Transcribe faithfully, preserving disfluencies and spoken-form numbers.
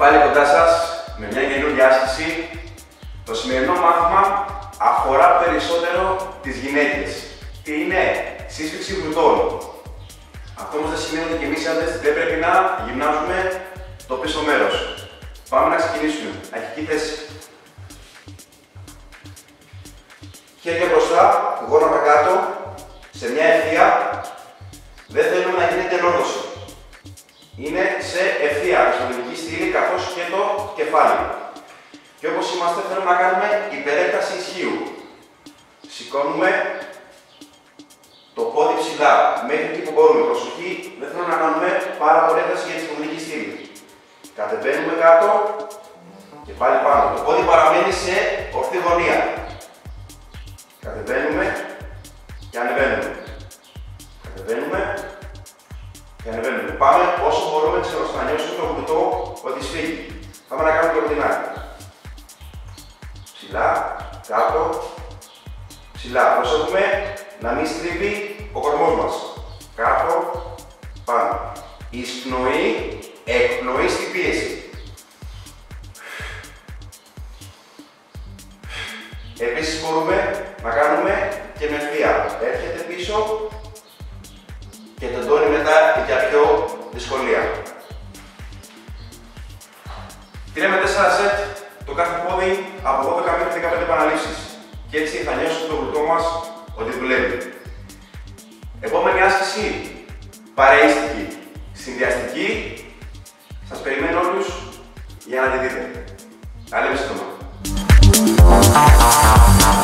πάλι κοντά σας με μια καινούργια άσκηση. Το σημερινό μάθημα αφορά περισσότερο τις γυναίκες. Τι είναι? Σύσφυξη γλουτών. Αυτό όμως δεν σημαίνει ότι και εμείς άντρες δεν πρέπει να γυμνάζουμε το πίσω μέρος. Πάμε να ξεκινήσουμε. Αρχική θέση. Χέρια μπροστά, γόνατα κάτω, σε μια ευθεία. Δεν θέλουμε να γίνεται ενόρθωση. Είναι σε ευθεία, ισοδυναμική στήλη, καθώς και το κεφάλι. Και όπως είμαστε, θέλουμε να κάνουμε υπερέκταση ισχύου. Σηκώνουμε το πόδι ψηλά, μέχρι εκεί που μπορούμε. Προσοχή, δεν θέλουμε να κάνουμε πάρα πολύ ένταση για τη ισοδυναμική στήλη. Κατεβαίνουμε κάτω και πάλι πάνω. Το πόδι παραμένει σε ορθή γωνία. Κατεβαίνουμε και ανεβαίνουμε. Κατεβαίνουμε και ανεβαίνουμε. Πάμε όσο μπορούμε να νιώσουμε το γλουτό ότι σφίγγει. Πάμε να κάνουμε το κοντινάκι. Ψηλά, κάτω, ψηλά. Προσέχουμε να μην στρίβει ο κορμός μας. Κάτω, πάνω. Εισπνοή, εκπνοή στην πίεση. Επίσης μπορούμε να κάνουμε και με ευθεία. Έρχεται πίσω και τεντώνει μετά για πιο δυσκολία. τρία με τέσσερα σετ το κάθε πόδι από δώδεκα μέχρι δεκαπέντε επαναλήψεις. Και έτσι θα νιώσουμε το γλουτό μας ότι δουλεύει. Επόμενη άσκηση, παρεΐστικη, συνδυαστική. Σας περιμένω όλους για να τη δείτε. Τα λέμε σύντομα.